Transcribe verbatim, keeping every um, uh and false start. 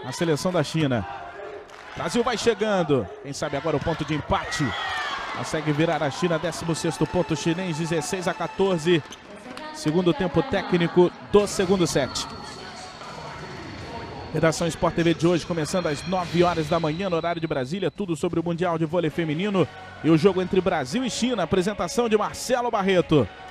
a seleção da China. Brasil vai chegando. Quem sabe agora o ponto de empate. Consegue virar a China, décimo sexto ponto chinês, dezesseis a quatorze. Segundo tempo técnico do segundo set. Redação Sport T V de hoje começando às nove horas da manhã no horário de Brasília. Tudo sobre o Mundial de Vôlei Feminino e o jogo entre Brasil e China. Apresentação de Marcelo Barreto.